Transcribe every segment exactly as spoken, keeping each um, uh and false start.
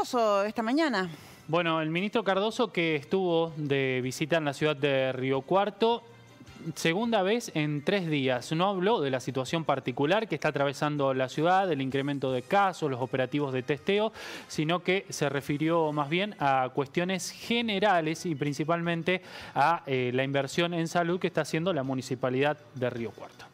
Cardoso esta mañana. Bueno, el ministro Cardoso, que estuvo de visita en la ciudad de Río Cuarto, segunda vez en tres días. No habló de la situación particular que está atravesando la ciudad, del incremento de casos, los operativos de testeo, sino que se refirió más bien a cuestiones generales y principalmente a eh, la inversión en salud que está haciendo la Municipalidad de Río Cuarto.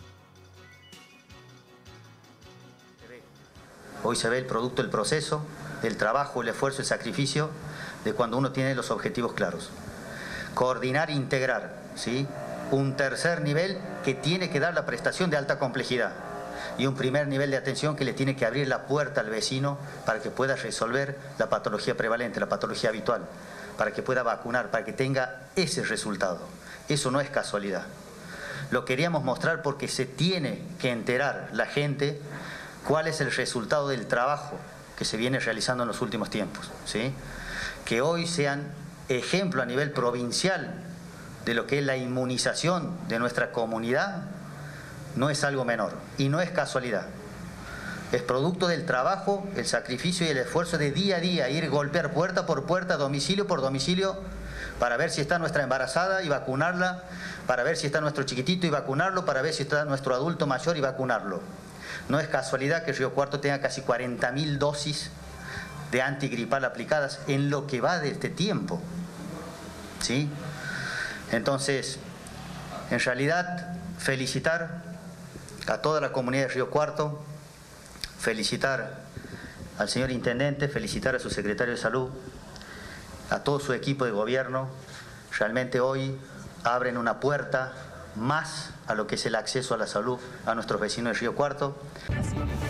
Hoy se ve el producto del proceso, del trabajo, el esfuerzo, el sacrificio de cuando uno tiene los objetivos claros. Coordinar e integrar, ¿sí?, un tercer nivel que tiene que dar la prestación de alta complejidad y un primer nivel de atención que le tiene que abrir la puerta al vecino para que pueda resolver la patología prevalente, la patología habitual, para que pueda vacunar, para que tenga ese resultado. Eso no es casualidad. Lo queríamos mostrar porque se tiene que enterar la gente cuál es el resultado del trabajo que se viene realizando en los últimos tiempos, ¿sí? Que hoy sean ejemplo a nivel provincial de lo que es la inmunización de nuestra comunidad, no es algo menor y no es casualidad. Es producto del trabajo, el sacrificio y el esfuerzo de día a día, ir golpear puerta por puerta, domicilio por domicilio, para ver si está nuestra embarazada y vacunarla, para ver si está nuestro chiquitito y vacunarlo, para ver si está nuestro adulto mayor y vacunarlo. No es casualidad que Río Cuarto tenga casi cuarenta mil dosis de antigripal aplicadas en lo que va de este tiempo, ¿sí? Entonces, en realidad, felicitar a toda la comunidad de Río Cuarto, felicitar al señor Intendente, felicitar a su secretario de Salud, a todo su equipo de gobierno. Realmente hoy abren una puerta más a lo que es el acceso a la salud a nuestros vecinos de Río Cuarto.